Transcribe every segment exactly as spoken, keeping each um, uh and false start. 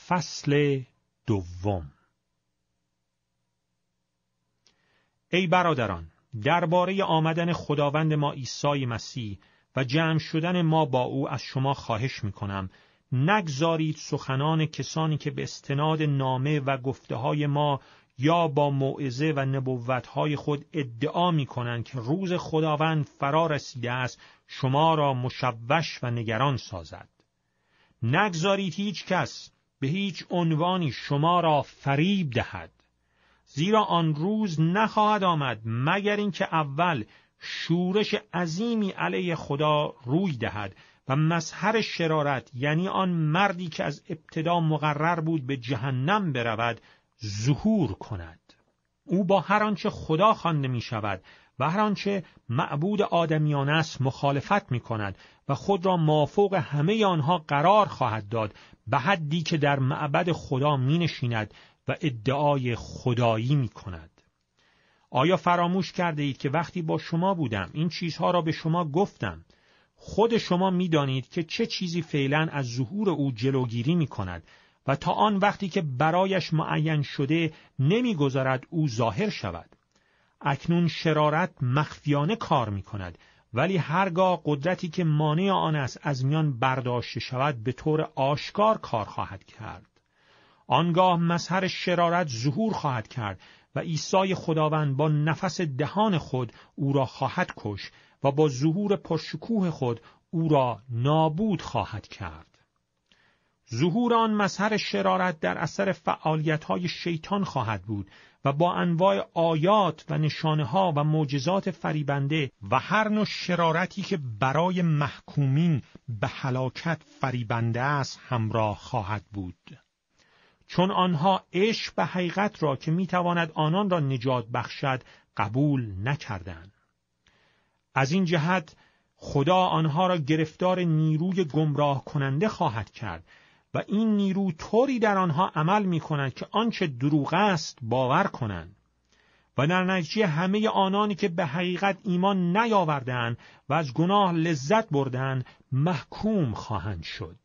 فصل دوم. ای برادران، درباره آمدن خداوند ما عیسی مسیح و جمع شدن ما با او از شما خواهش می‌کنم نگذارید سخنان کسانی که به استناد نامه و گفته‌های ما یا با موعظه و نبوت‌های خود ادعا می‌کنند که روز خداوند فرا رسیده است شما را مشوش و نگران سازد. نگذارید هیچ کس به هیچ عنوانی شما را فریب دهد، زیرا آن روز نخواهد آمد مگر اینکه اول شورش عظیمی علیه خدا روی دهد و مظهر شرارت، یعنی آن مردی که از ابتدا مقرر بود به جهنم برود، ظهور کند. او با هر آنچه خدا خوانده می شود و هر آنچه معبود آدمیان است مخالفت می کند و خود را مافوق همه آنها قرار خواهد داد، به حدی که در معبد خدا می نشیند و ادعای خدایی می کند. آیا فراموش کرده اید که وقتی با شما بودم این چیزها را به شما گفتم؟ خود شما می دانید که چه چیزی فعلا از ظهور او جلوگیری می کند و تا آن وقتی که برایش معین شده نمی گذارد او ظاهر شود. اکنون شرارت مخفیانه کار می کند، ولی هرگاه قدرتی که مانع آن است از میان برداشته شود به طور آشکار کار خواهد کرد. آنگاه مظهر شرارت ظهور خواهد کرد و عیسی خداوند با نفس دهان خود او را خواهد کش و با ظهور پرشکوه خود او را نابود خواهد کرد. ظهور آن مظهر شرارت در اثر فعالیت‌های شیطان خواهد بود و با انواع آیات و نشانه‌ها و معجزات فریبنده و هر نوع شرارتی که برای محکومین به هلاکت فریبنده است همراه خواهد بود. چون آنها عشق به حقیقت را که میتواند آنان را نجات بخشد قبول نکردند. از این جهت خدا آنها را گرفتار نیروی گمراه کننده خواهد کرد و این نیرو طوری در آنها عمل می کند که آنچه دروغ است باور کنند و در نتیجه همه آنانی که به حقیقت ایمان نیاوردند و از گناه لذت بردند محکوم خواهند شد.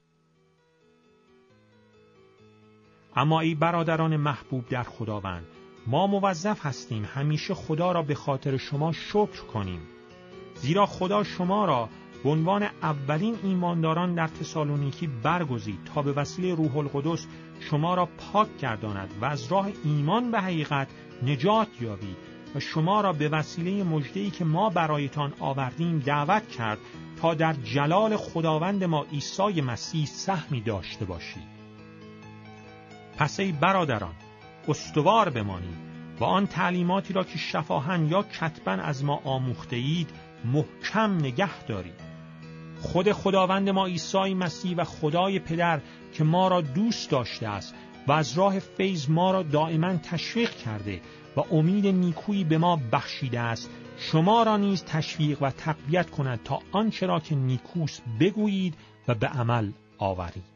اما ای برادران محبوب در خداوند، ما موظف هستیم همیشه خدا را به خاطر شما شکر کنیم، زیرا خدا شما را به عنوان اولین ایمانداران در تسالونیکی برگزید تا به وسیله روح القدس شما را پاک گرداند و از راه ایمان به حقیقت نجات یابید و شما را به وسیله مژده‌ای که ما برایتان آوردیم دعوت کرد تا در جلال خداوند ما عیسی مسیح سهمی داشته باشید. پس ای برادران، استوار بمانید و آن تعلیماتی را که شفاهاً یا کتباً از ما آموخته اید محکم نگه دارید. خود خداوند ما عیسی مسیح و خدای پدر که ما را دوست داشته است و از راه فیض ما را دائما تشویق کرده و امید نیکویی به ما بخشیده است، شما را نیز تشویق و تقویت کند تا آنچه را که نیکوست بگویید و به عمل آورید.